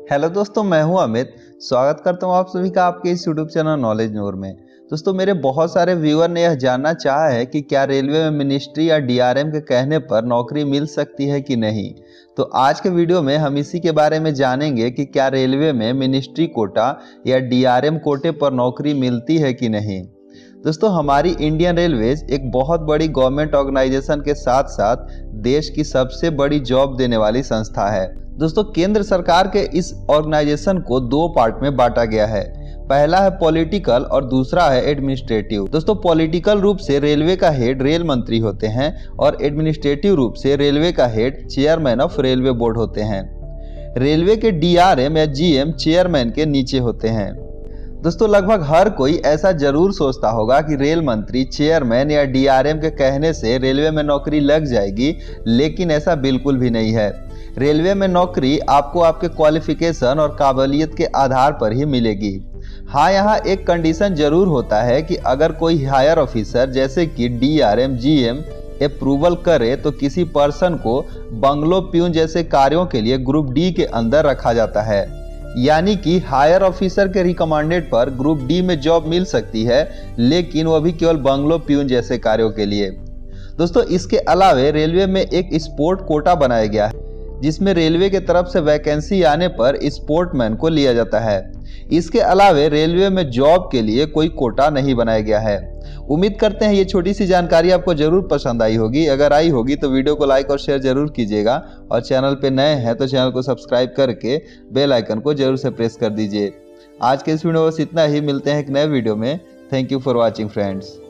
Hello दोस्तों, मैं हूं अमित। स्वागत करता हूं आप सभी का आपके इस यूट्यूब चैनल नॉलेज नूर में। दोस्तों, मेरे बहुत सारे व्यूअर ने यह जानना चाहा है कि क्या रेलवे में मिनिस्ट्री या डीआरएम के कहने पर नौकरी मिल सकती है कि नहीं। तो आज के वीडियो में हम इसी के बारे में जानेंगे कि क्या रेलवे में मिनिस्ट्री कोटा या डीआरएम कोटे पर नौकरी मिलती है कि नहीं। दोस्तों, हमारी इंडियन रेलवेज एक बहुत बड़ी गवर्नमेंट ऑर्गेनाइजेशन के साथ साथ देश की सबसे बड़ी जॉब देने वाली संस्था है। दोस्तों, केंद्र सरकार के इस ऑर्गेनाइजेशन को दो पार्ट में बांटा गया है। पहला है पॉलिटिकल और दूसरा है एडमिनिस्ट्रेटिव। दोस्तों, पॉलिटिकल रूप से रेलवे का हेड रेल मंत्री होते हैं और एडमिनिस्ट्रेटिव रूप से रेलवे का head chairman of railway board होते हैं। रेलवे के डीआरएम या जीएम चेयरमैन के नीचे होते हैं। दोस्तों, लगभग हर कोई ऐसा जरूर सोचता होगा कि रेल मंत्री, चेयरमैन या डीआरएम के कहने से रेलवे में नौकरी लग जाएगी, लेकिन ऐसा बिल्कुल भी नहीं है। रेलवे में नौकरी आपको आपके क्वालिफिकेशन और काबिलियत के आधार पर ही मिलेगी। हाँ, यहाँ एक कंडीशन जरूर होता है कि अगर कोई हायर ऑफिसर जैसे कि डीआरएम, जीएम अप्रूवल करे तो किसी पर्सन को बंगलो प्यून जैसे कार्यों के लिए ग्रुप डी के अंदर रखा जाता है। यानी कि हायर ऑफिसर के रिकमेंडेड पर ग्रुप डी में जॉब मिल सकती है, लेकिन वह भी केवल बंगलो प्यून जैसे कार्यों के लिए। दोस्तों, इसके अलावे रेलवे में एक स्पोर्ट कोटा बनाया गया है, जिसमें रेलवे के तरफ से वैकेंसी आने पर स्पोर्टमैन को लिया जाता है। इसके अलावे रेलवे में जॉब के लिए कोई कोटा नहीं बनाया गया है। उम्मीद करते हैं ये छोटी सी जानकारी आपको जरूर पसंद आई होगी। अगर आई होगी तो वीडियो को लाइक और शेयर जरूर कीजिएगा, और चैनल पे नए हैं तो चैनल को सब्सक्राइब करके बेल आइकन को जरूर से प्रेस कर दीजिए। आज के इस वीडियो में बस इतना ही। मिलते हैं एक नए वीडियो में। Thank you for watching friends.